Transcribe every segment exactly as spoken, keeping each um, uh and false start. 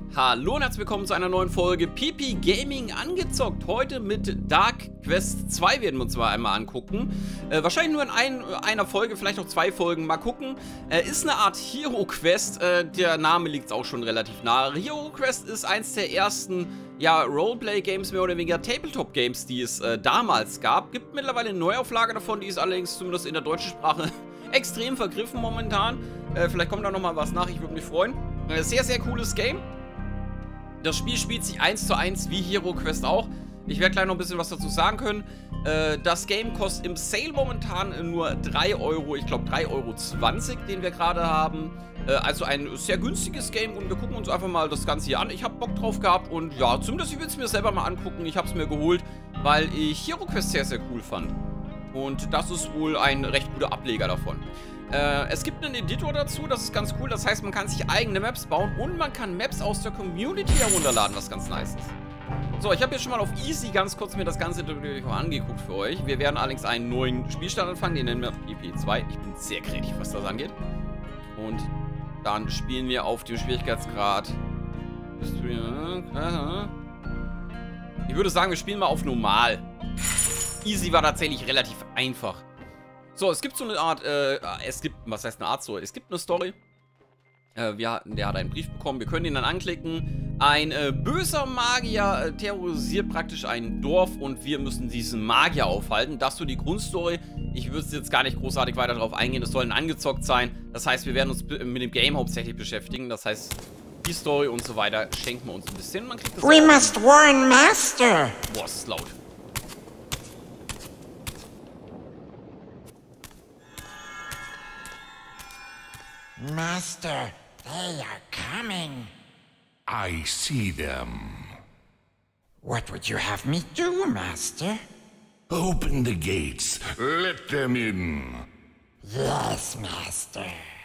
Hallo und herzlich willkommen zu einer neuen Folge P P Gaming angezockt. Heute mit Dark Quest zwei werden wir uns mal einmal angucken. Äh, wahrscheinlich nur in ein, einer Folge, vielleicht auch zwei Folgen. Mal gucken. Äh, ist eine Art Hero Quest. Äh, der Name liegt auch schon relativ nahe. Hero Quest ist eins der ersten ja, Roleplay-Games, mehr oder weniger Tabletop-Games, die es äh, damals gab. Gibt mittlerweile eine Neuauflage davon, die ist allerdings zumindest in der deutschen Sprache extrem vergriffen momentan. Äh, vielleicht kommt da nochmal was nach, ich würde mich freuen. Äh, sehr, sehr cooles Game. Das Spiel spielt sich eins zu eins wie Hero Quest auch. Ich werde gleich noch ein bisschen was dazu sagen können. Äh, das Game kostet im Sale momentan nur drei Euro. Ich glaube drei Euro zwanzig, den wir gerade haben. Äh, also ein sehr günstiges Game und wir gucken uns einfach mal das Ganze hier an. Ich habe Bock drauf gehabt und ja, zumindest ich will es mir selber mal angucken. Ich habe es mir geholt, weil ich Hero Quest sehr, sehr cool fand. Und das ist wohl ein recht guter Ableger davon. Äh, es gibt einen Editor dazu, das ist ganz cool. Das heißt, man kann sich eigene Maps bauen und man kann Maps aus der Community herunterladen, was ganz nice ist. So, ich habe jetzt schon mal auf Easy ganz kurz mir das Ganze natürlich auch angeguckt für euch. Wir werden allerdings einen neuen Spielstand anfangen, den nennen wir P P zwei. Ich bin sehr kreativ, was das angeht. Und dann spielen wir auf dem Schwierigkeitsgrad. Ich würde sagen, wir spielen mal auf Normal. Easy war tatsächlich relativ einfach. So, es gibt so eine Art, äh, es gibt, was heißt eine Art so? Es gibt eine Story. Äh, wir hatten, der hat einen Brief bekommen, wir können ihn dann anklicken. Ein äh, böser Magier äh, terrorisiert praktisch ein Dorf und wir müssen diesen Magier aufhalten. Das ist so die Grundstory. Ich würde jetzt gar nicht großartig weiter darauf eingehen, es soll angezockt sein. Das heißt, wir werden uns mit dem Game hauptsächlich beschäftigen. Das heißt, die Story und so weiter schenken wir uns ein bisschen. Man kriegt das We must warn Master. Boah, ist laut. Master, they are coming. I see them. What would you have me do, Master? Open the gates. Let them in. Yes, Master.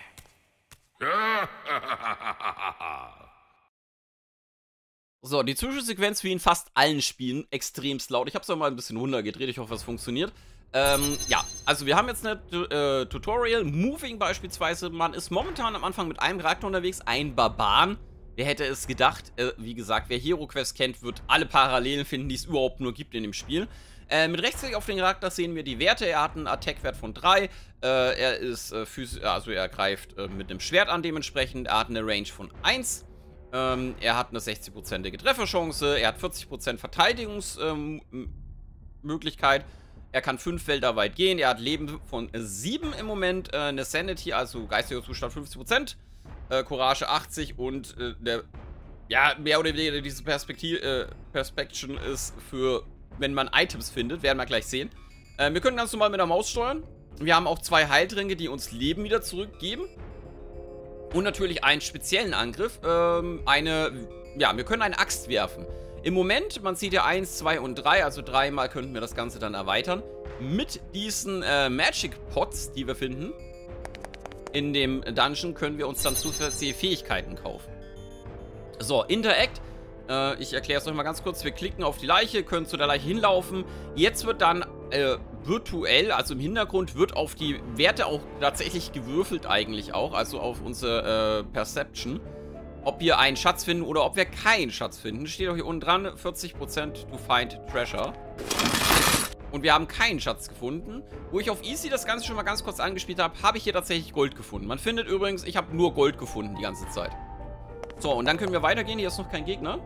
So, die Zwischensequenz wie in fast allen Spielen extremst laut. Ich habe es auch mal ein bisschen runtergedreht. Ich hoffe, es funktioniert. Ähm, ja, also wir haben jetzt eine äh, Tutorial, Moving beispielsweise. Man ist momentan am Anfang mit einem Charakter unterwegs, ein Barbaren. Wer hätte es gedacht? Äh, wie gesagt, wer Hero Quest kennt, wird alle Parallelen finden, die es überhaupt nur gibt in dem Spiel. Äh, mit Rechtsklick auf den Charakter sehen wir die Werte. Er hat einen Attack-Wert von drei. Äh, er ist äh, physisch, also er greift äh, mit einem Schwert an dementsprechend. Er hat eine Range von eins. Ähm, er hat eine sechzig-prozentige Trefferchance. Er hat vierzig Prozent Verteidigungsmöglichkeit. Ähm, Er kann fünf Felder weit gehen. Er hat Leben von sieben im Moment. Äh, eine Sanity, also geistiger Zustand fünfzig Prozent. Äh, Courage achtzig und äh, der, ja, mehr oder weniger diese Perspektiv, äh, Perspection ist für, wenn man Items findet. Werden wir gleich sehen. Äh, wir können ganz normal mit der Maus steuern. Wir haben auch zwei Heiltränke, die uns Leben wieder zurückgeben. Und natürlich einen speziellen Angriff. Ähm, eine, ja, wir können eine Axt werfen. Im Moment, man sieht ja eins, zwei und drei, also dreimal könnten wir das Ganze dann erweitern. Mit diesen äh, Magic Pots, die wir finden, in dem Dungeon, können wir uns dann zusätzliche Fähigkeiten kaufen. So, Interact. Äh, ich erkläre es euch mal ganz kurz. Wir klicken auf die Leiche, können zu der Leiche hinlaufen. Jetzt wird dann äh, virtuell, also im Hintergrund, wird auf die Werte auch tatsächlich gewürfelt eigentlich auch, also auf unsere äh, Perception. Ob wir einen Schatz finden oder ob wir keinen Schatz finden. Steht auch hier unten dran, vierzig Prozent to find treasure. Und wir haben keinen Schatz gefunden. Wo ich auf Easy das Ganze schon mal ganz kurz angespielt habe, habe ich hier tatsächlich Gold gefunden. Man findet übrigens, ich habe nur Gold gefunden die ganze Zeit. So, und dann können wir weitergehen. Hier ist noch kein Gegner.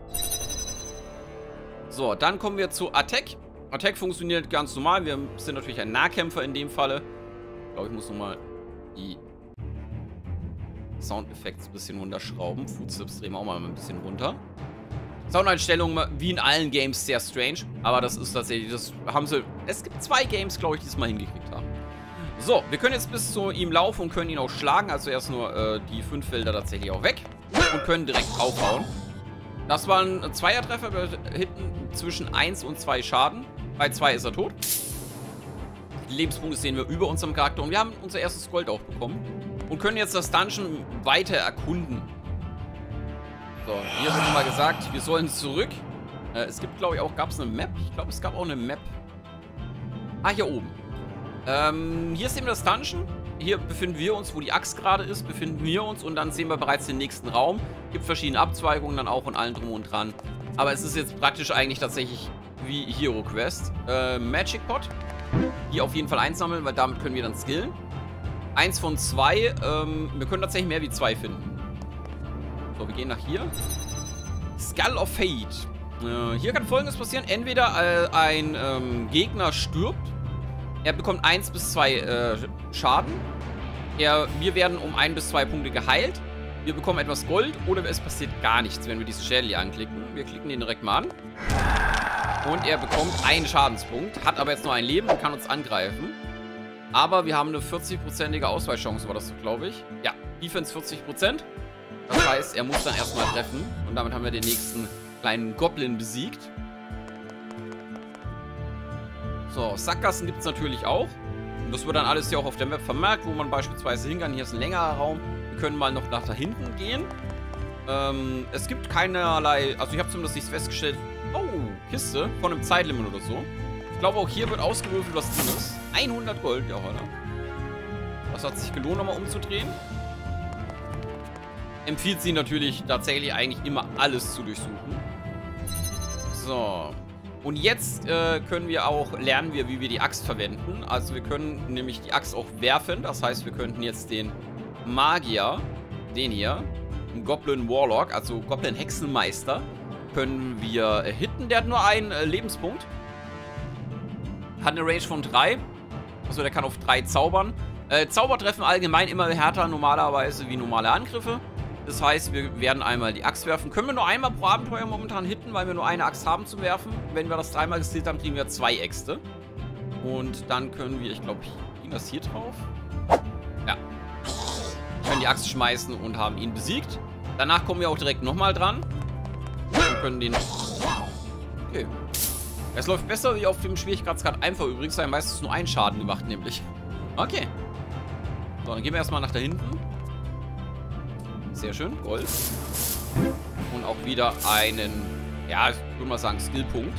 So, dann kommen wir zu Attack. Attack funktioniert ganz normal. Wir sind natürlich ein Nahkämpfer in dem Falle. Ich glaube, ich muss nochmal die Soundeffekte ein bisschen runterschrauben. Footsteps drehen wir auch mal ein bisschen runter. Soundeinstellungen wie in allen Games sehr strange. Aber das ist tatsächlich, das haben sie. Es gibt zwei Games, glaube ich, die es mal hingekriegt haben. So, wir können jetzt bis zu ihm laufen und können ihn auch schlagen. Also erst nur äh, die fünf Felder tatsächlich auch weg. Und können direkt draufhauen. Das war ein Zweiertreffer. Wir hitten zwischen eins und zwei Schaden. Bei zwei ist er tot. Die Lebenspunkte sehen wir über unserem Charakter. Und wir haben unser erstes Gold auch bekommen. Und können jetzt das Dungeon weiter erkunden. So, hier wird mal gesagt, wir sollen zurück. Äh, es gibt, glaube ich, auch, gab es eine Map? Ich glaube, es gab auch eine Map. Ah, hier oben. Ähm, hier sehen wir das Dungeon. hier befinden wir uns, wo die Axt gerade ist, befinden wir uns und dann sehen wir bereits den nächsten Raum. Gibt verschiedene Abzweigungen dann auch und allen drum und dran. Aber es ist jetzt praktisch eigentlich tatsächlich wie Hero Quest. Äh, Magic Pot. Hier auf jeden Fall einsammeln, weil damit können wir dann skillen. Eins von zwei. Ähm, wir können tatsächlich mehr wie zwei finden. So, wir gehen nach hier. Skull of Fate. Äh, hier kann Folgendes passieren. Entweder äh, ein ähm, Gegner stirbt. Er bekommt eins bis zwei äh, Schaden. Er, wir werden um ein bis zwei Punkte geheilt. Wir bekommen etwas Gold oder es passiert gar nichts, wenn wir diesen Schädel hier anklicken. Wir klicken den direkt mal an. Und er bekommt einen Schadenspunkt, hat aber jetzt nur ein Leben und kann uns angreifen. Aber wir haben eine vierzig-prozentige Ausweichchance, war das so, glaube ich. Ja, Defense vierzig Prozent. Das heißt, er muss dann erstmal treffen. Und damit haben wir den nächsten kleinen Goblin besiegt. So, Sackgassen gibt es natürlich auch. Und das wird dann alles hier auch auf der Map vermerkt, wo man beispielsweise hin kann. Hier ist ein längerer Raum. Wir können mal noch nach da hinten gehen. Ähm, es gibt keinerlei... Also ich habe zumindest nicht festgestellt... Oh, Kiste von einem Zeitlimit oder so. Ich glaube, auch hier wird ausgewürfelt, was drin ist. hundert Gold, ja, heute. Das hat sich gelohnt, nochmal umzudrehen. Empfiehlt sie natürlich tatsächlich eigentlich immer alles zu durchsuchen. So. Und jetzt äh, können wir auch, lernen wir, wie wir die Axt verwenden. Also wir können nämlich die Axt auch werfen. Das heißt, wir könnten jetzt den Magier, den hier, den Goblin Warlock, also Goblin Hexenmeister, können wir äh, hitten. Der hat nur einen äh, Lebenspunkt. Hat eine Range von drei. Also der kann auf drei zaubern. Äh, Zauber treffen allgemein immer härter normalerweise wie normale Angriffe. Das heißt, wir werden einmal die Axt werfen. Können wir nur einmal pro Abenteuer momentan hitten, weil wir nur eine Axt haben zum Werfen. Wenn wir das dreimal gezielt haben, kriegen wir zwei Äxte. Und dann können wir, ich glaube, ging das hier drauf? Ja. Wir können die Axt schmeißen und haben ihn besiegt. Danach kommen wir auch direkt nochmal dran. Und können den... Okay. Es läuft besser wie auf dem Schwierigkeitsgrad einfach übrigens. Da haben meistens nur einen Schaden gemacht, nämlich. Okay. So, dann gehen wir erstmal nach da hinten. Sehr schön, Gold. Und auch wieder einen, ja, ich würde mal sagen, Skillpunkt.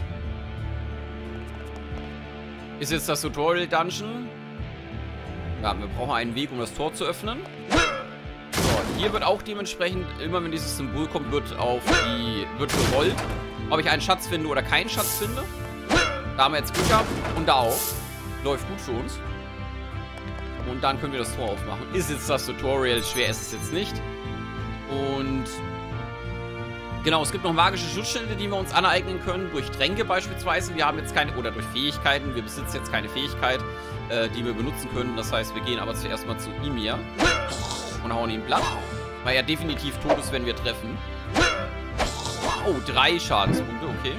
Ist jetzt das Tutorial-Dungeon. Ja, wir brauchen einen Weg, um das Tor zu öffnen. So, hier wird auch dementsprechend, immer wenn dieses Symbol kommt, wird auf die, wird gerollt, ob ich einen Schatz finde oder keinen Schatz finde. Da haben wir jetzt Glück gehabt. Und da auch. Läuft gut für uns. Und dann können wir das Tor aufmachen. Ist jetzt das Tutorial, schwer ist es jetzt nicht. Und genau, es gibt noch magische Schutzschilde, die wir uns aneignen können, durch Tränke beispielsweise. Wir haben jetzt keine, oder durch Fähigkeiten, wir besitzen jetzt keine Fähigkeit, äh, die wir benutzen können. Das heißt, wir gehen aber zuerst mal zu ihm hier und hauen ihn platt, weil er definitiv tot ist, wenn wir treffen. Oh, drei Schadenspunkte, okay.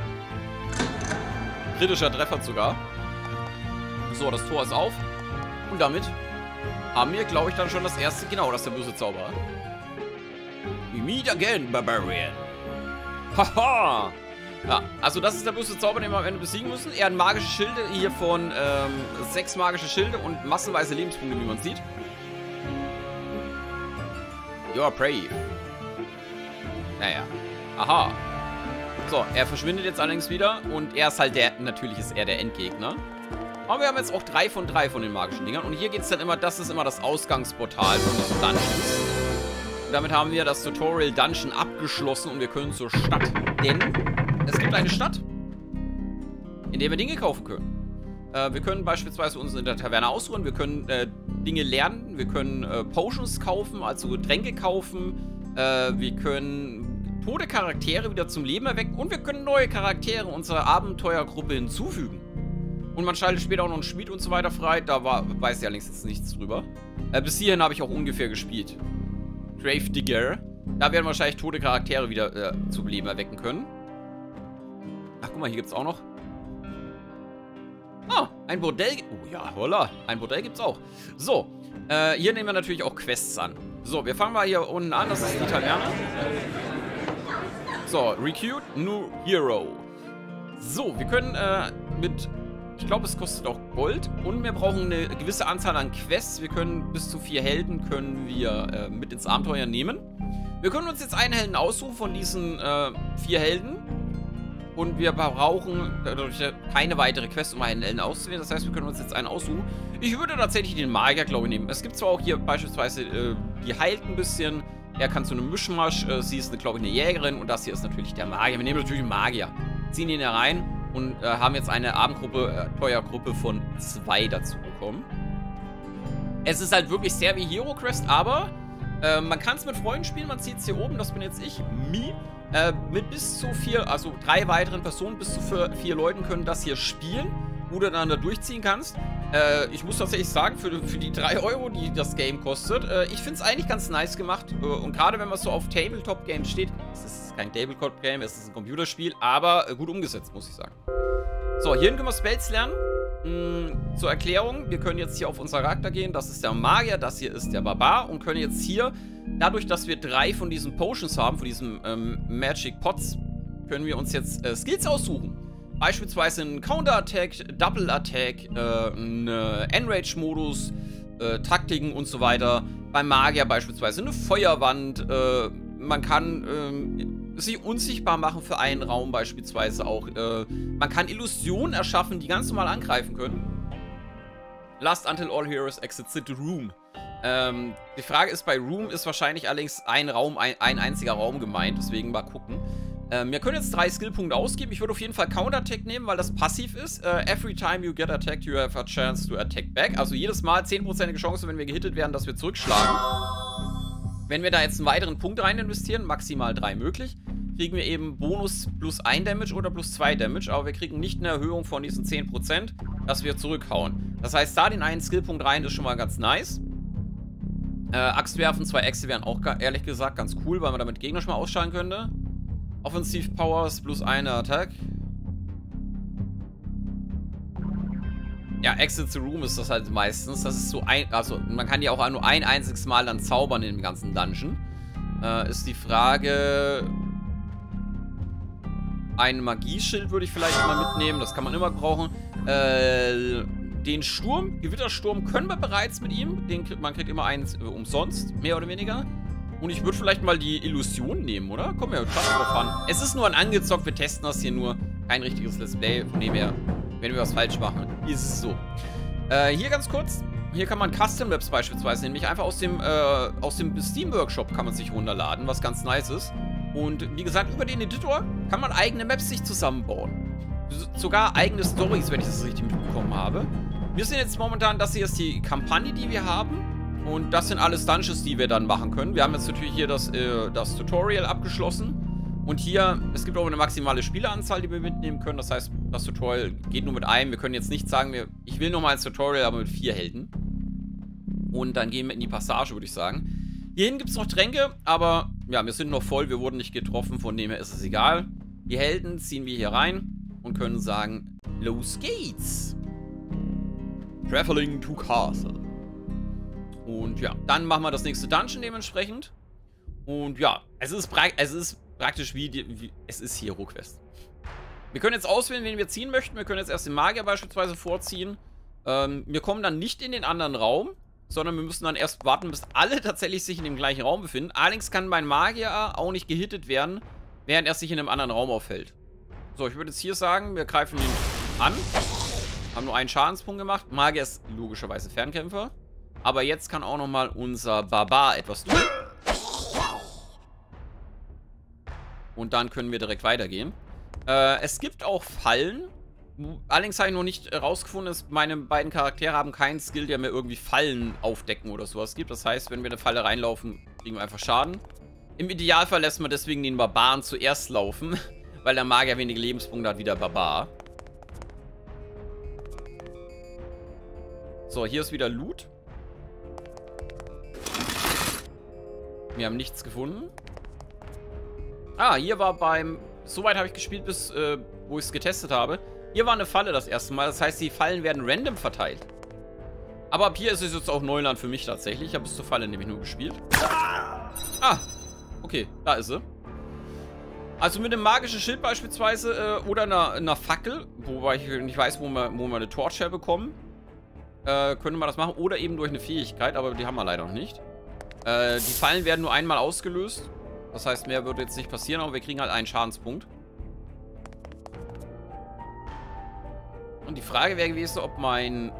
Kritischer Treffer sogar. So, das Tor ist auf. Und damit haben wir, glaube ich, dann schon das erste, genau, das ist der böse Zauberer. We meet again, Barbarian. Haha. Ja, also das ist der böse Zauber, den wir am Ende besiegen müssen. Er hat magische Schilde hier von ähm, sechs magische Schilde und massenweise Lebenspunkte, wie man sieht. You are brave. Naja. Aha. So, er verschwindet jetzt allerdings wieder und er ist halt der, natürlich ist er der Endgegner. Aber wir haben jetzt auch drei von drei von den magischen Dingern. Und hier geht es dann immer, das ist immer das Ausgangsportal von diesen Dungeons. Und damit haben wir das Tutorial Dungeon abgeschlossen und wir können zur Stadt. Denn es gibt eine Stadt, in der wir Dinge kaufen können. Äh, wir können beispielsweise uns in der Taverne ausruhen, wir können äh, Dinge lernen, wir können äh, Potions kaufen, also Getränke kaufen, äh, wir können tote Charaktere wieder zum Leben erwecken und wir können neue Charaktere unserer Abenteuergruppe hinzufügen. Und man schaltet später auch noch einen Schmied und so weiter frei. Da war, weiß ja allerdings jetzt nichts drüber. Äh, bis hierhin habe ich auch ungefähr gespielt. Gravedigger. Da werden wahrscheinlich tote Charaktere wieder äh, zum Leben erwecken können. Ach, guck mal, hier gibt es auch noch. Ah, ein Bordell. Oh ja, holla. Ein Bordell gibt es auch. So, äh, hier nehmen wir natürlich auch Quests an. So, wir fangen mal hier unten an. Das ist die Taverne. So, Recruit New Hero. So, wir können äh, mit... Ich glaube, es kostet auch Gold und wir brauchen eine gewisse Anzahl an Quests. Wir können bis zu vier Helden können wir äh, mit ins Abenteuer nehmen. Wir können uns jetzt einen Helden aussuchen von diesen äh, vier Helden. Und wir brauchen dadurch keine weitere Quest, um einen Elden auszuwählen. Das heißt, wir können uns jetzt einen aussuchen. Ich würde tatsächlich den Magier, glaube ich, nehmen. Es gibt zwar auch hier beispielsweise, äh, die heilt ein bisschen. Er kann zu einem Mischmasch. Äh, sie ist, glaube ich, eine Jägerin. Und das hier ist natürlich der Magier. Wir nehmen natürlich einen Magier. Ziehen ihn hier rein und äh, haben jetzt eine Abendgruppe, äh, Teuergruppe von zwei dazu bekommen. Es ist halt wirklich sehr wie Hero Quest, aber äh, man kann es mit Freunden spielen. Man sieht es hier oben. Das bin jetzt ich. Mi. Äh, mit bis zu vier, also drei weiteren Personen, bis zu vier, vier Leuten können das hier spielen, wo du dann da durchziehen kannst. Äh, ich muss tatsächlich sagen, für, für die drei Euro, die das Game kostet, äh, ich finde es eigentlich ganz nice gemacht. Äh, und gerade wenn man so auf Tabletop-Games steht, es ist kein Tabletop-Game, es ist ein Computerspiel, aber äh, gut umgesetzt, muss ich sagen. So, hierhin können wir Spells lernen. Hm, zur Erklärung, wir können jetzt hier auf unseren Charakter gehen. Das ist der Magier, das hier ist der Barbar und können jetzt hier, dadurch, dass wir drei von diesen Potions haben, von diesen ähm, Magic Pots, können wir uns jetzt äh, Skills aussuchen. Beispielsweise einen Counter-Attack, Double-Attack, äh, einen Enrage-Modus, äh, Taktiken und so weiter. Beim Magier beispielsweise eine Feuerwand. Äh, man kann äh, sich unsichtbar machen für einen Raum beispielsweise auch. Äh, man kann Illusionen erschaffen, die ganz normal angreifen können. Last until all heroes exit the room. Ähm, die Frage ist, bei Room ist wahrscheinlich allerdings ein Raum, ein, ein einziger Raum gemeint. Deswegen mal gucken. Ähm, wir können jetzt drei Skillpunkte ausgeben. Ich würde auf jeden Fall Counter-Attack nehmen, weil das passiv ist. Uh, every time you get attacked, you have a chance to attack back. Also jedes Mal zehn Prozent Chance, wenn wir gehittet werden, dass wir zurückschlagen. Wenn wir da jetzt einen weiteren Punkt rein investieren, maximal drei möglich, kriegen wir eben Bonus plus ein Damage oder plus zwei Damage. Aber wir kriegen nicht eine Erhöhung von diesen zehn Prozent, dass wir zurückhauen. Das heißt, da den einen Skillpunkt rein ist schon mal ganz nice. Äh, Axt werfen, zwei Äxte wären auch ehrlich gesagt ganz cool, weil man damit Gegner schon mal ausschalten könnte. Offensive Powers plus eine Attack. Ja, Exit the Room ist das halt meistens. Das ist so ein, also man kann ja auch nur ein einziges Mal dann zaubern in dem ganzen Dungeon. Äh, ist die Frage... Ein Magieschild würde ich vielleicht mal mitnehmen. Das kann man immer brauchen. Äh, den Sturm, Gewittersturm können wir bereits mit ihm. Den, man kriegt immer eins äh, umsonst, mehr oder weniger. Und ich würde vielleicht mal die Illusion nehmen, oder? Komm her, schaffen wir fahren. Es ist nur ein angezockt, wir testen das hier nur. Kein richtiges Let's Play, von dem her, wenn wir was falsch machen, ist es so. Äh, hier ganz kurz. Hier kann man Custom Maps beispielsweise, nämlich einfach aus dem, äh, aus dem Steam Workshop kann man sich runterladen, was ganz nice ist. Und wie gesagt, über den Editor kann man eigene Maps sich zusammenbauen. Sogar eigene Stories, wenn ich das richtig mitbekommen habe. Wir sehen jetzt momentan, das hier ist die Kampagne, die wir haben. Und das sind alles Dungeons, die wir dann machen können. Wir haben jetzt natürlich hier das, äh, das Tutorial abgeschlossen. Und hier, es gibt auch eine maximale Spieleranzahl, die wir mitnehmen können. Das heißt, das Tutorial geht nur mit einem. Wir können jetzt nicht sagen, wir, ich will nochmal ein Tutorial, aber mit vier Helden. Und dann gehen wir in die Passage, würde ich sagen. Hierhin gibt es noch Tränke, aber ja, wir sind noch voll. Wir wurden nicht getroffen, von dem her ist es egal. Die Helden ziehen wir hier rein und können sagen, los geht's. Traveling to Castle. Und ja, dann machen wir das nächste Dungeon dementsprechend. Und ja, es ist, es ist praktisch wie, die, wie es ist Hero Quest. Wir können jetzt auswählen, wen wir ziehen möchten. Wir können jetzt erst den Magier beispielsweise vorziehen. Ähm, wir kommen dann nicht in den anderen Raum, sondern wir müssen dann erst warten, bis alle tatsächlich sich in dem gleichen Raum befinden. Allerdings kann mein Magier auch nicht gehittet werden, während er sich in einem anderen Raum aufhält. So, ich würde jetzt hier sagen, wir greifen ihn an. Haben nur einen Schadenspunkt gemacht. Magier ist logischerweise Fernkämpfer. Aber jetzt kann auch nochmal unser Barbar etwas tun. Und dann können wir direkt weitergehen. Äh, es gibt auch Fallen. Allerdings habe ich noch nicht herausgefunden, dass meine beiden Charaktere haben keinen Skill, der mir irgendwie Fallen aufdecken oder sowas gibt. Das heißt, wenn wir in eine Falle reinlaufen, kriegen wir einfach Schaden. Im Idealfall lässt man deswegen den Barbaren zuerst laufen, weil der Magier wenige Lebenspunkte hat wie der Barbar. So, hier ist wieder Loot. Wir haben nichts gefunden. Ah, hier war beim... Soweit habe ich gespielt, bis äh, wo ich es getestet habe. Hier war eine Falle das erste Mal. Das heißt, die Fallen werden random verteilt. Aber ab hier ist es jetzt auch Neuland für mich tatsächlich. Ich habe bis zur Falle nämlich nur gespielt. Ah, okay, da ist sie. Also mit einem magischen Schild beispielsweise äh, oder einer, einer Fackel, wobei ich nicht weiß, wo wir, wo wir eine Torch herbekommen, äh, könnte man das machen. Oder eben durch eine Fähigkeit, aber die haben wir leider noch nicht. Äh, die Fallen werden nur einmal ausgelöst. Das heißt, mehr wird jetzt nicht passieren, aber wir kriegen halt einen Schadenspunkt. Und die Frage wäre gewesen, ob mein...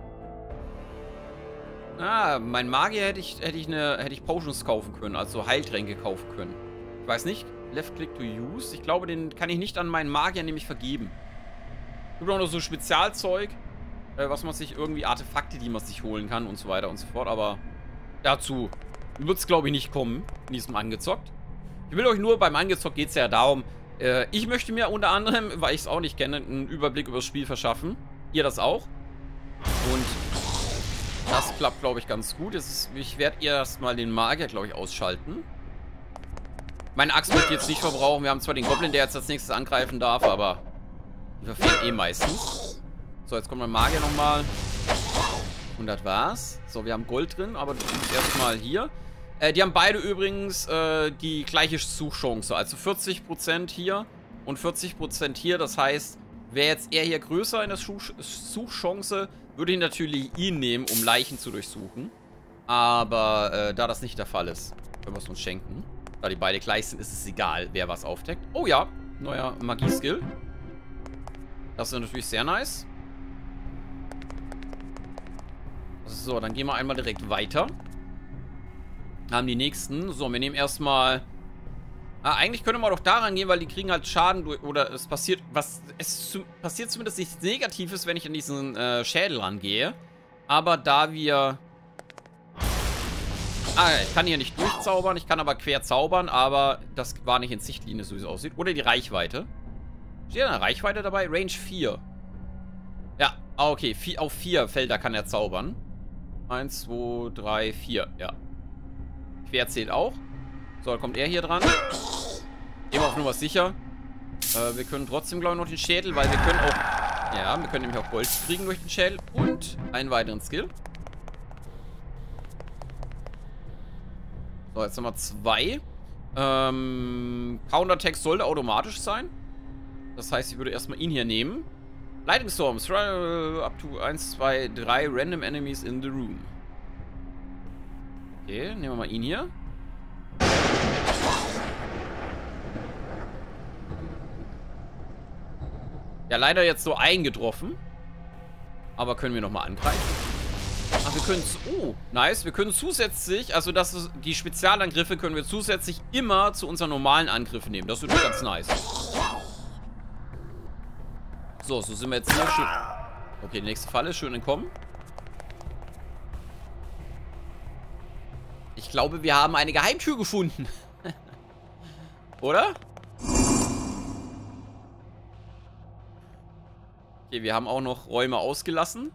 Ah, mein Magier hätte ich, hätte ich, eine, hätte ich Potions kaufen können, also Heiltränke kaufen können. Ich weiß nicht. Left Click to Use. Ich glaube, den kann ich nicht an meinen Magier nämlich vergeben. Es gibt auch noch so Spezialzeug, äh, was man sich irgendwie, Artefakte, die man sich holen kann und so weiter und so fort. Aber dazu wird es, glaube ich, nicht kommen in diesem Angezockt. Ich will euch nur, beim Angezockt geht es ja darum, äh, ich möchte mir unter anderem, weil ich es auch nicht kenne, einen Überblick über das Spiel verschaffen. Ihr das auch. Und das klappt, glaube ich, ganz gut. Jetzt ist, ich werde erstmal den Magier, glaube ich, ausschalten. Meine Axt möchte ich jetzt nicht verbrauchen. Wir haben zwar den Goblin, der jetzt als nächstes angreifen darf, aber die verfehlen eh meistens. So, jetzt kommt mein Magier nochmal. Und das war's. So, wir haben Gold drin, aber das ist erstmal hier. Äh, die haben beide übrigens äh, die gleiche Suchchance. Also vierzig Prozent hier und vierzig Prozent hier. Das heißt, wäre jetzt er hier größer in der Such Suchchance, würde ich natürlich ihn nehmen, um Leichen zu durchsuchen. Aber äh, da das nicht der Fall ist, können wir es uns schenken. Da die beide gleich sind, ist es egal, wer was aufdeckt. Oh ja, neuer Magie-Skill. Das ist natürlich sehr nice. So, dann gehen wir einmal direkt weiter. Haben die nächsten. So, wir nehmen erstmal... Ah, eigentlich könnte man doch daran gehen, weil die kriegen halt Schaden durch... Oder es passiert... was Es zu, passiert zumindest nichts Negatives, wenn ich an diesen äh, Schädel rangehe. Aber da wir... Ah, ich kann hier nicht durchzaubern, ich kann aber quer zaubern, aber das war nicht in Sichtlinie, so wie es aussieht. Oder die Reichweite. Steht da eine Reichweite dabei? Range vier. Ja, ah, okay. Vier, auf vier Felder kann er zaubern. Eins, zwei, drei, vier. Ja. Quer zählt auch. So, dann kommt er hier dran. Gehen wir auf Nummer sicher. Äh, wir können trotzdem, glaube ich, noch den Schädel, weil wir können auch... Ja, wir können nämlich auch Gold kriegen durch den Schädel. Und einen weiteren Skill. So, jetzt haben wir zwei. Ähm, Counterattack sollte automatisch sein. Das heißt, ich würde erstmal ihn hier nehmen. Lightning Storms. Up to eins, zwei, drei Random Enemies in the room. Okay, nehmen wir mal ihn hier. Ja, leider jetzt so eingetroffen. Aber können wir nochmal angreifen? Ach, wir können... Oh, nice. Wir können zusätzlich... Also, das ist, die Spezialangriffe können wir zusätzlich immer zu unseren normalen Angriffen nehmen. Das wird ganz nice. So, so sind wir jetzt hier schön... Okay, die nächste Falle. Schön entkommen. Ich glaube, wir haben eine Geheimtür gefunden. Oder? Okay, wir haben auch noch Räume ausgelassen.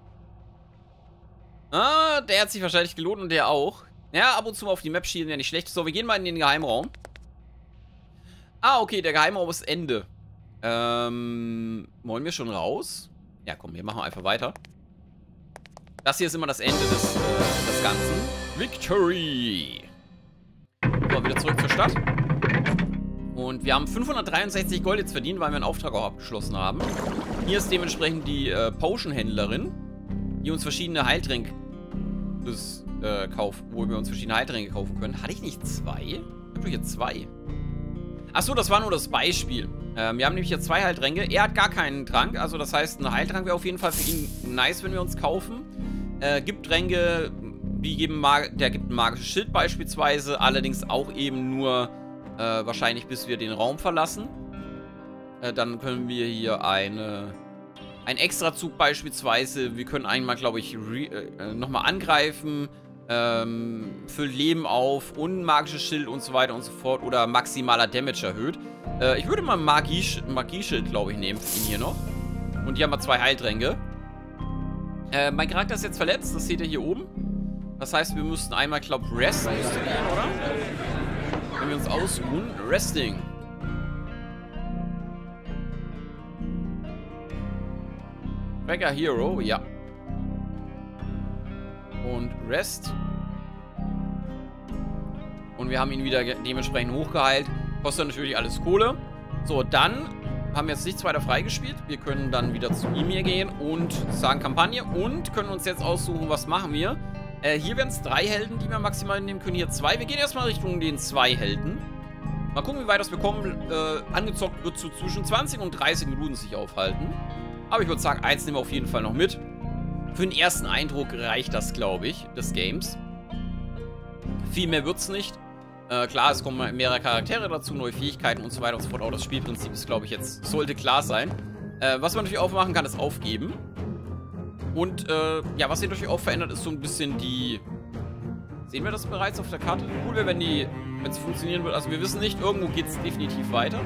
Ah, der hat sich wahrscheinlich gelohnt und der auch. Ja, ab und zu mal auf die Map schielen wäre nicht schlecht. So, wir gehen mal in den Geheimraum. Ah, okay, der Geheimraum ist Ende. Ähm, wollen wir schon raus? Ja, komm, wir machen einfach weiter. Das hier ist immer das Ende des, äh, des Ganzen. Victory! So, wieder zurück zur Stadt. Und wir haben fünfhundertdreiundsechzig Gold jetzt verdient, weil wir einen Auftrag auch abgeschlossen haben. Hier ist dementsprechend die äh, Potion-Händlerin, die uns verschiedene Heiltränke das, äh, kauft, wo wir uns verschiedene Heiltränke kaufen können. Hatte ich nicht zwei? Ich habe doch hier zwei. Achso, das war nur das Beispiel. Ähm, wir haben nämlich hier zwei Heiltränke. Er hat gar keinen Trank, also das heißt, ein Heiltrank wäre auf jeden Fall für ihn nice, wenn wir uns kaufen. Äh, gibt Tränke, die geben Mag der gibt ein magisches Schild beispielsweise, allerdings auch eben nur äh, wahrscheinlich bis wir den Raum verlassen. Äh, dann können wir hier eine... Ein Extrazug beispielsweise, wir können einmal, glaube ich, äh, nochmal angreifen, ähm, füllt Leben auf und magisches Schild und so weiter und so fort oder maximaler Damage erhöht. Äh, ich würde mal Magie, Magieschild, glaube ich, nehmen für ihn hier noch. Und hier haben wir zwei Heiltränke. Äh, mein Charakter ist jetzt verletzt, das seht ihr hier oben. Das heißt, wir müssten einmal, glaube ich, Rest müsste gehen, oder? Wenn wir uns ausruhen. Resting. Tracker Hero, ja. Und Rest. Und wir haben ihn wieder dementsprechend hochgeheilt. Kostet natürlich alles Kohle. So, dann haben wir jetzt nichts weiter freigespielt. Wir können dann wieder zu ihm hier gehen und sagen Kampagne. Und können uns jetzt aussuchen, was machen wir. Äh, hier wären es drei Helden, die wir maximal nehmen können. Hier zwei. Wir gehen erstmal Richtung den zwei Helden. Mal gucken, wie weit das wir kommen. Äh, angezockt wird zu zwischen zwanzig und dreißig Minuten sich aufhalten. Aber ich würde sagen, eins nehmen wir auf jeden Fall noch mit. Für den ersten Eindruck reicht das, glaube ich, des Games. Viel mehr wird es nicht. Äh, klar, es kommen mehrere Charaktere dazu, neue Fähigkeiten und so weiter und so fort. Auch das Spielprinzip ist, glaube ich, jetzt, sollte klar sein. Äh, was man natürlich auch machen kann, ist aufgeben. Und, äh, ja, was sich natürlich auch verändert, ist so ein bisschen die... Sehen wir das bereits auf der Karte? Cool wäre, wenn die, wenn es funktionieren wird. Also wir wissen nicht, irgendwo geht es definitiv weiter.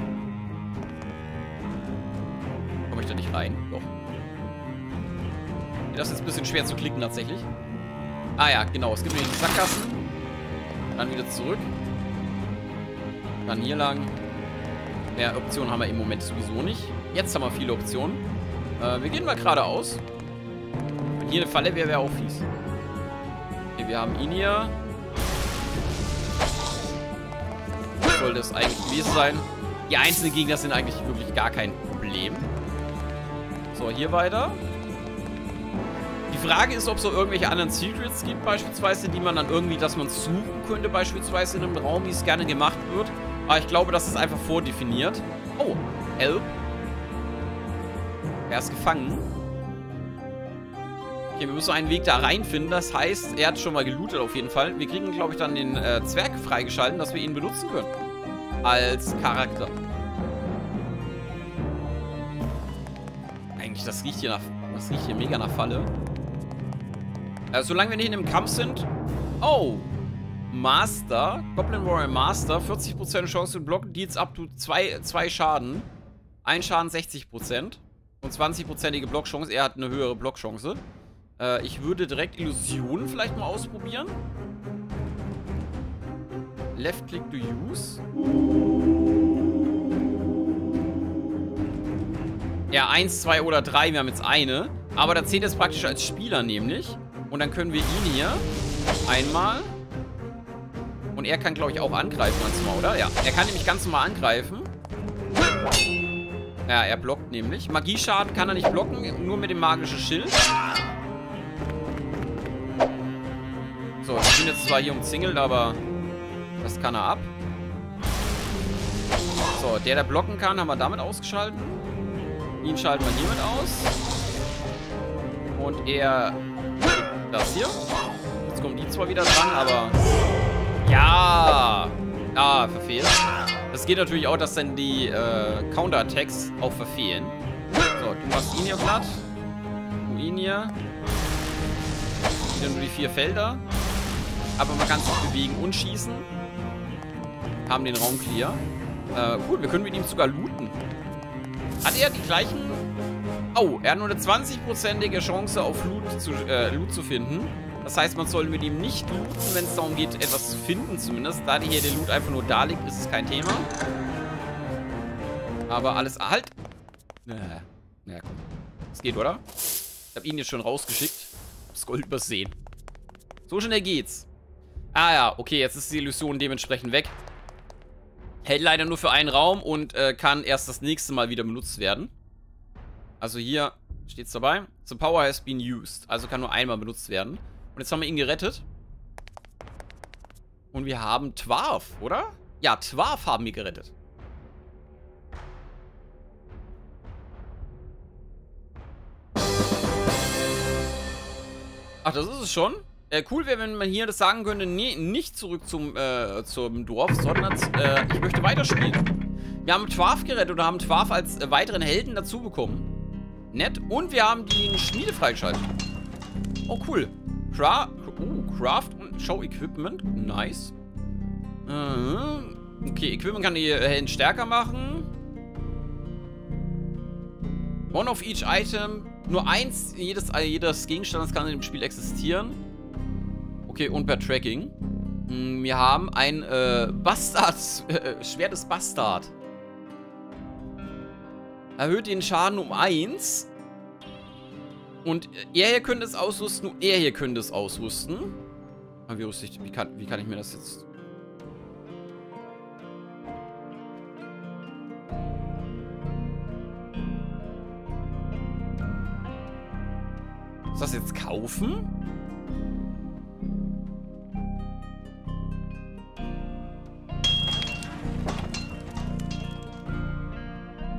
Komme ich da nicht rein? Doch. Das ist jetzt ein bisschen schwer zu klicken tatsächlich. Ah ja, genau. Es gibt nämlich die Sackgassen. Dann wieder zurück. Dann hier lang. Mehr Optionen haben wir im Moment sowieso nicht. Jetzt haben wir viele Optionen. Äh, wir gehen mal geradeaus. Wenn hier eine Falle wäre, wäre auch fies. Okay, wir haben ihn hier. Was soll das eigentlich gewesen sein? Die einzelnen Gegner sind eigentlich wirklich gar kein Problem. So, hier weiter. Die Frage ist, ob es so irgendwelche anderen Secrets gibt, beispielsweise, die man dann irgendwie, dass man suchen könnte, beispielsweise in einem Raum, wie es gerne gemacht wird. Aber ich glaube, das ist einfach vordefiniert. Oh, Help. Er ist gefangen. Okay, wir müssen einen Weg da reinfinden. Das heißt, er hat schon mal gelootet auf jeden Fall. Wir kriegen, glaube ich, dann den äh, Zwerg freigeschalten, dass wir ihn benutzen können. Als Charakter. Eigentlich, das riecht hier nach... Das riecht hier mega nach Falle. Äh, solange wir nicht in einem Kampf sind... Oh! Master. Goblin Warrior Master. vierzig Prozent Chance zu blocken. Deals up to zwei Schaden. Ein Schaden sechzig Prozent. Und zwanzig Prozentige Blockchance. Er hat eine höhere Blockchance. Äh, ich würde direkt Illusionen vielleicht mal ausprobieren. Left click to use. Ja, eins, zwei oder drei. Wir haben jetzt eine. Aber da zählt jetzt praktisch als Spieler nämlich. Und dann können wir ihn hier einmal. Und er kann, glaube ich, auch angreifen ganz normal, oder? Ja, er kann nämlich ganz normal angreifen. Ja, er blockt nämlich. Magieschaden kann er nicht blocken, nur mit dem magischen Schild. So, ich bin jetzt zwar hier umzingelt, aber das kann er ab. So, der, der blocken kann, haben wir damit ausgeschaltet. Ihn schalten wir hiermit aus. Und er... Das hier. Jetzt kommen die zwar wieder dran, aber... Ja! Ah, verfehlt. Das geht natürlich auch, dass dann die äh, Counter-Attacks auch verfehlen. So, du machst ihn hier platt. Du ihn hier. Wieder nur die vier Felder. Aber man kann sich bewegen und schießen. Haben den Raum clear. Äh, cool, wir können mit ihm sogar looten. Hat er die gleichen... Oh, er hat nur eine zwanzig-prozentige Chance auf Loot zu, äh, Loot zu finden. Das heißt, man soll mit ihm nicht looten, wenn es darum geht, etwas zu finden zumindest. Da hier der Loot einfach nur da liegt, ist es kein Thema. Aber alles... Halt! Ja, ja komm. Das geht, oder? Ich habe ihn jetzt schon rausgeschickt. Das Gold übersehen. So schnell geht's. Ah ja, okay, jetzt ist die Illusion dementsprechend weg. Hält leider nur für einen Raum und äh, kann erst das nächste Mal wieder benutzt werden. Also hier steht es dabei. The power has been used. Also kann nur einmal benutzt werden. Und jetzt haben wir ihn gerettet. Und wir haben Dwarf, oder? Ja, Dwarf haben wir gerettet. Ach, das ist es schon? Äh, cool wäre, wenn man hier das sagen könnte, nee, nicht zurück zum, äh, zum Dorf, sondern äh, ich möchte weiterspielen. Wir haben Dwarf gerettet oder haben Dwarf als äh, weiteren Helden dazu bekommen. Nett. Und wir haben die Schmiede freigeschaltet. Oh, cool. Cra oh, Craft und Show Equipment. Nice. Äh, okay, Equipment kann die Helden stärker machen. One of each item. Nur eins jedes, jedes Gegenstandes kann in dem Spiel existieren. Okay, und per Tracking. Wir haben ein äh, Bastard. Äh, Schwert des Bastard. Erhöht den Schaden um eins. Und er hier könnte es ausrüsten und er hier könnte es ausrüsten. Aber wie, ich, wie, kann, wie kann ich mir das jetzt... Muss das jetzt kaufen?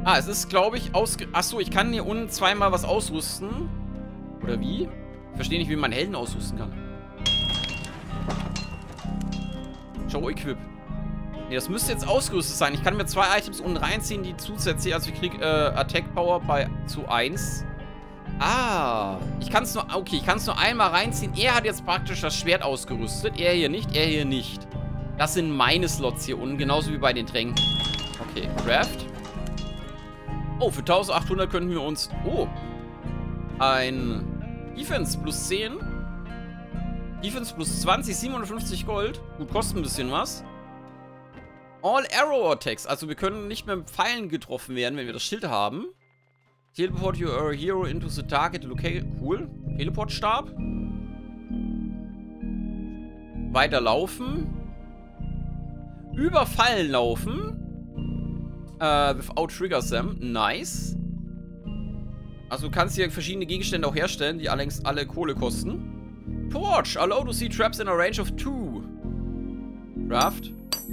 Ah, es ist, glaube ich, ausge... Achso, ich kann hier unten zweimal was ausrüsten. Oder wie? Ich verstehe nicht, wie man Helden ausrüsten kann. Show Equip. Nee, das müsste jetzt ausgerüstet sein. Ich kann mir zwei Items unten reinziehen, die zusätzlich... Also ich kriege äh, Attack Power bei zu eins. Ah. Ich kann es nur... Okay, ich kann es nur einmal reinziehen. Er hat jetzt praktisch das Schwert ausgerüstet. Er hier nicht, er hier nicht. Das sind meine Slots hier unten. Genauso wie bei den Tränken. Okay, Craft. Oh, für eintausendachthundert könnten wir uns... Oh. Ein... Defense plus zehn. Defense plus zwanzig, siebenhundertfünfzig Gold. Gut, kostet ein bisschen was. All Arrow Attacks. Also wir können nicht mehr mit Pfeilen getroffen werden, wenn wir das Schild haben. Teleport your hero into the target location. Cool. Teleportstab. Weiterlaufen. Über Fallen laufen. Äh, without trigger them. Nice. Also du kannst hier verschiedene Gegenstände auch herstellen, die allerdings alle Kohle kosten. Torch. Allow to see traps in a range of two. Craft.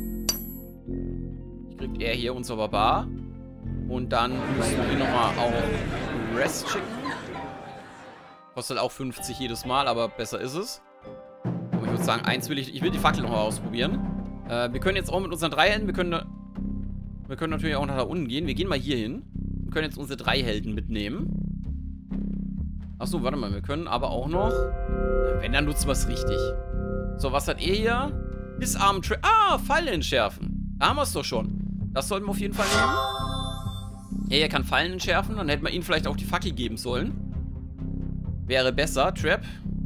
Kriegt er hier unser Barbar. Und dann müssen wir nochmal auch Rest schicken. Kostet auch fünfzig jedes Mal, aber besser ist es. Und ich würde sagen, eins will ich... Ich will die Fackel nochmal ausprobieren. Äh, wir können jetzt auch mit unseren drei Helden... Wir können, wir können natürlich auch nach da unten gehen. Wir gehen mal hier hin. Wir können jetzt unsere drei Helden mitnehmen. Achso, warte mal. Wir können aber auch noch... Wenn, dann nutzen wir es richtig. So, was hat er hier? Disarm Trap... Ah, Fallen entschärfen. Da haben wir es doch schon. Das sollten wir auf jeden Fall nehmen. Er kann Fallen entschärfen. Dann hätten wir ihm vielleicht auch die Fackel geben sollen. Wäre besser. Trap.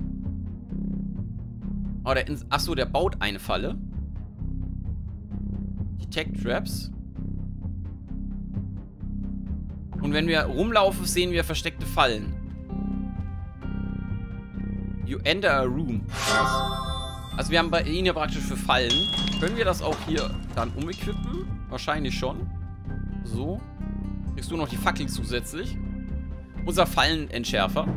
Oh, der... Achso, der baut eine Falle. Detect Traps. Und wenn wir rumlaufen, sehen wir versteckte Fallen. You enter a room. Also wir haben bei ihnen ja praktisch für Fallen. Können wir das auch hier dann umequippen? Wahrscheinlich schon. So. Kriegst du noch die Fackel zusätzlich. Unser Fallenentschärfer.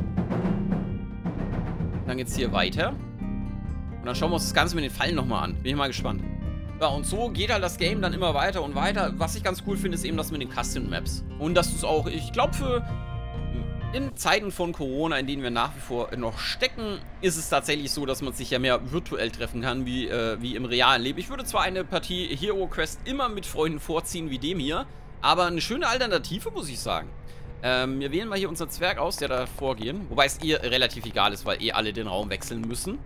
Dann geht's hier weiter. Und dann schauen wir uns das Ganze mit den Fallen nochmal an. Bin ich mal gespannt. Ja, und so geht halt das Game dann immer weiter und weiter. Was ich ganz cool finde, ist eben das mit den Custom Maps. Und dass du es auch, ich glaube, für in Zeiten von Corona, in denen wir nach wie vor noch stecken, ist es tatsächlich so, dass man sich ja mehr virtuell treffen kann, wie, äh, wie im realen Leben. Ich würde zwar eine Partie Hero Quest immer mit Freunden vorziehen, wie dem hier, aber eine schöne Alternative, muss ich sagen. Ähm, wir wählen mal hier unseren Zwerg aus, der da vorgehen. Wobei es ihr relativ egal ist, weil eh alle den Raum wechseln müssen.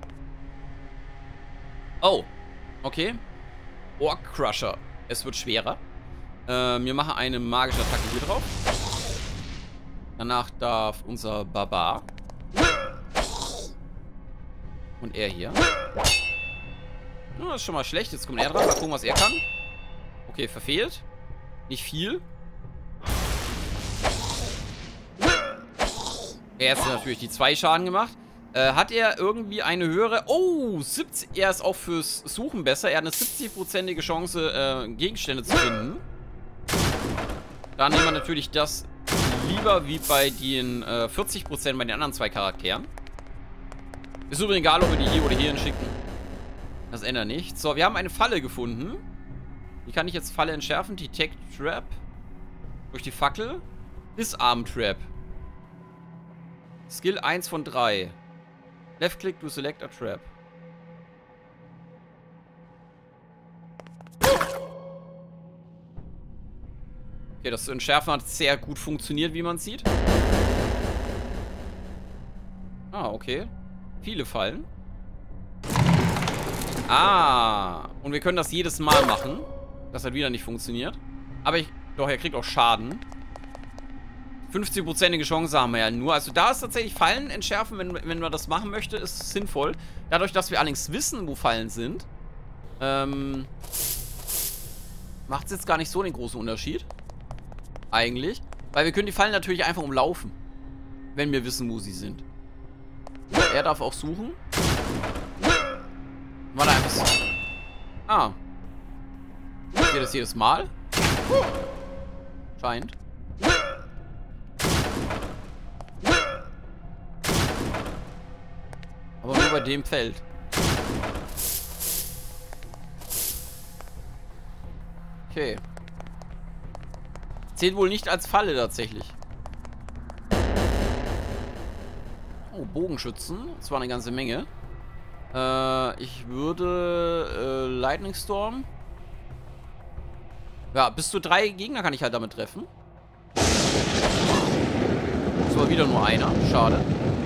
Oh. Okay. Orc Crusher. Es wird schwerer. Ähm, wir machen eine magische Attacke hier drauf. Danach darf unser Barbar. Und er hier. Oh, das ist schon mal schlecht. Jetzt kommt er dran. Mal gucken, was er kann. Okay, verfehlt. Nicht viel. Er hat natürlich die zwei Schaden gemacht. Äh, hat er irgendwie eine höhere... Oh, siebzig, er ist auch fürs Suchen besser. Er hat eine siebzig-prozentige Chance, äh, Gegenstände zu finden. Da nehmen wir natürlich das lieber wie bei den äh, vierzig Prozent bei den anderen zwei Charakteren. Ist übrigens egal, ob wir die hier oder hierhin schicken. Das ändert nichts. So, wir haben eine Falle gefunden. Wie kann ich jetzt Falle entschärfen? Detect Trap. Durch die Fackel. Disarm Trap. Skill eins von drei. Left click to select a trap. Okay, das Entschärfen hat sehr gut funktioniert, wie man sieht. Ah, okay. Viele Fallen. Ah. Und wir können das jedes Mal machen. Das hat wieder nicht funktioniert. Aber ich... Doch, er kriegt auch Schaden. fünfzig-prozentige Chance haben wir ja nur. Also da ist tatsächlich Fallen entschärfen, wenn, wenn man das machen möchte, ist sinnvoll. Dadurch, dass wir allerdings wissen, wo Fallen sind, ähm, macht es jetzt gar nicht so den großen Unterschied. Eigentlich. Weil wir können die Fallen natürlich einfach umlaufen. Wenn wir wissen, wo sie sind. Er darf auch suchen. War da einfach so. Ah. Geht das jedes Mal? Scheint. Aber nur bei dem Feld. Okay. Zählt wohl nicht als Falle tatsächlich. Oh, Bogenschützen. Das war eine ganze Menge. Äh, ich würde... Äh, Lightning Storm. Ja, bis zu drei Gegner kann ich halt damit treffen. Das war wieder nur einer. Schade.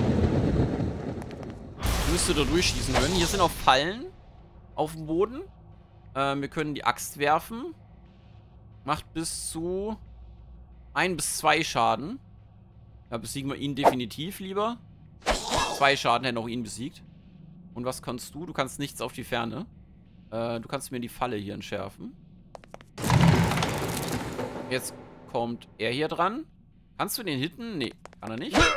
Ich müsste da durchschießen können. Hier sind auch Fallen auf dem Boden. Äh, wir können die Axt werfen. Macht bis zu ein bis zwei Schaden. Ja, besiegen wir ihn definitiv lieber. Zwei Schaden hätten auch ihn besiegt. Und was kannst du? Du kannst nichts auf die Ferne. Äh, du kannst mir die Falle hier entschärfen. Jetzt kommt er hier dran. Kannst du den hitten? Nee, kann er nicht.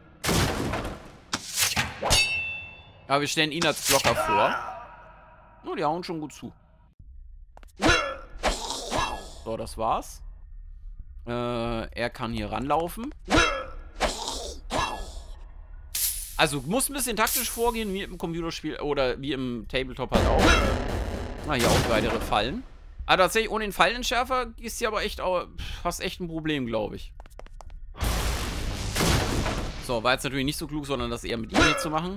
Aber wir stellen ihn als Blocker vor. Oh, die hauen schon gut zu. So, das war's. Äh, er kann hier ranlaufen. Also, muss ein bisschen taktisch vorgehen, wie im Computerspiel oder wie im Tabletop halt auch. Na, hier auch weitere Fallen. Aber tatsächlich, ohne den Fallenentschärfer ist hier aber echt auch fast echt ein Problem, glaube ich. So, war jetzt natürlich nicht so klug, sondern das eher mit ihm hier zu machen.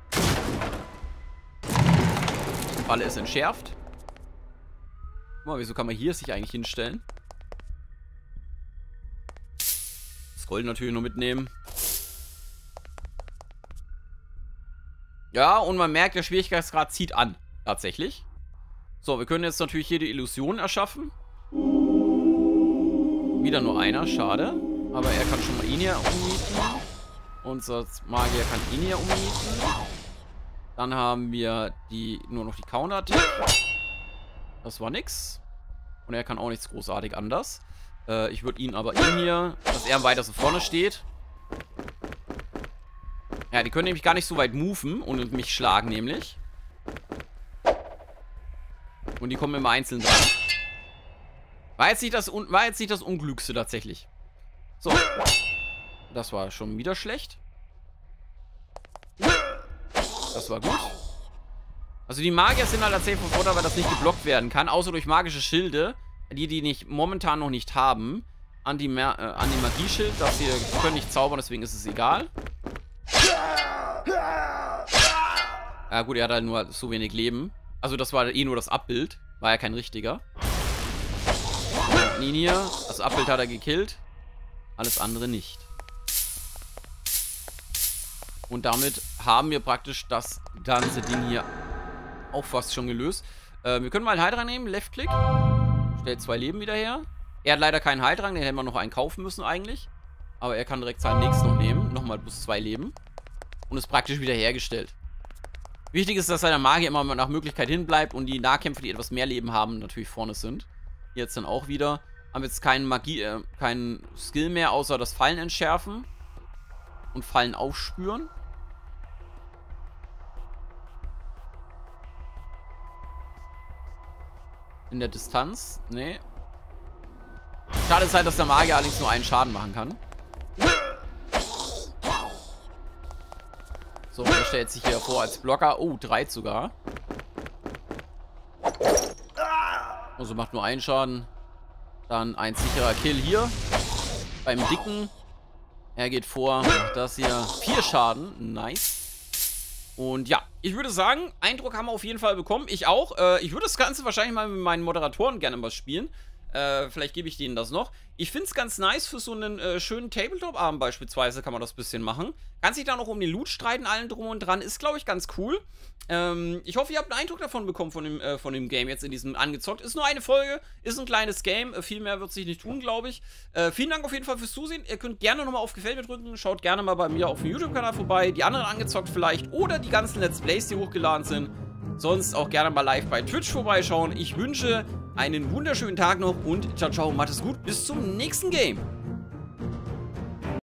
Die Falle ist entschärft. Guck mal, wieso kann man hier sich eigentlich hinstellen? Das Gold natürlich nur mitnehmen. Ja, und man merkt, der Schwierigkeitsgrad zieht an. Tatsächlich. So, wir können jetzt natürlich hier die Illusion erschaffen. Wieder nur einer, schade. Aber er kann schon mal ihn hier umnieten. Unser Magier kann ihn hier umnieten. Dann haben wir die nur noch die Counter-Attack. Das war nix. Und er kann auch nichts großartig anders. Äh, ich würde ihn aber ihn hier, dass er am weitesten vorne steht. Ja, die können nämlich gar nicht so weit moven und mich schlagen, nämlich. Und die kommen immer einzeln dran. War jetzt nicht das, war jetzt nicht das Unglückste tatsächlich. So. Das war schon wieder schlecht. Das war gut. Also die Magier sind halt tatsächlich von Vorteil, weil das nicht geblockt werden kann. Außer durch magische Schilde, die die nicht momentan noch nicht haben. Anti-Magie-Schild, das hier können nicht zaubern, deswegen ist es egal. Ja gut, er hat halt nur so wenig Leben. Also das war eh nur das Abbild. War ja kein richtiger. Ninja, das Abbild hat er gekillt. Alles andere nicht. Und damit haben wir praktisch das ganze Ding hier auch fast schon gelöst. Äh, wir können mal einen Heildrang nehmen. Left-Click. Stellt zwei Leben wieder her. Er hat leider keinen Heildrang. Den hätten wir noch einen kaufen müssen eigentlich. Aber er kann direkt seinen nächsten noch nehmen. Nochmal plus zwei Leben. Und ist praktisch wieder hergestellt. Wichtig ist, dass seine Magier immer nach Möglichkeit hinbleibt und die Nahkämpfer, die etwas mehr Leben haben, natürlich vorne sind. Jetzt dann auch wieder. Haben jetzt keinen Magie, äh, keinen Skill mehr, außer das Fallen entschärfen. Und Fallen aufspüren. In der Distanz. Nee. Schade ist halt, dass der Magier allerdings nur einen Schaden machen kann. So, er stellt sich hier vor als Blocker. Oh, drei sogar. Also macht nur einen Schaden. Dann ein sicherer Kill hier. Beim Dicken. Er geht vor. Macht das hier. Vier Schaden. Nice. Und ja, ich würde sagen, Eindruck haben wir auf jeden Fall bekommen. Ich auch. Äh, ich würde das Ganze wahrscheinlich mal mit meinen Moderatoren gerne mal spielen. Äh, vielleicht gebe ich denen das noch. Ich finde es ganz nice für so einen äh, schönen Tabletop-Abend beispielsweise kann man das ein bisschen machen. Kann sich da noch um den Loot streiten, allen drum und dran. Ist, glaube ich, ganz cool. Ähm, ich hoffe, ihr habt einen Eindruck davon bekommen von dem, äh, von dem Game jetzt in diesem angezockt. Ist nur eine Folge, ist ein kleines Game. Äh, viel mehr wird sich nicht tun, glaube ich. Äh, vielen Dank auf jeden Fall fürs Zusehen. Ihr könnt gerne nochmal auf Gefällt mir drücken. Schaut gerne mal bei mir auf dem YouTube-Kanal vorbei. Die anderen angezockt vielleicht. Oder die ganzen Let's Plays, die hochgeladen sind. Sonst auch gerne mal live bei Twitch vorbeischauen. Ich wünsche einen wunderschönen Tag noch und ciao, ciao, macht es gut. Bis zum nächsten Game.